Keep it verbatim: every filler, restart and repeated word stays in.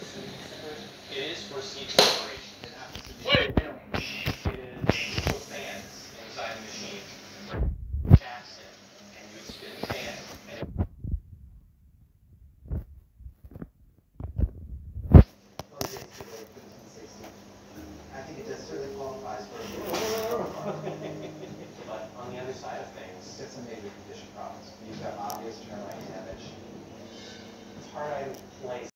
It is for seat preparation. Wait! It is put fans inside the machine. Gas it, and you spin the fan, and it I think it does certainly qualifies for a but on the other side of things, it's got some major condition problems. You've got obvious turn lane damage. it's hard to place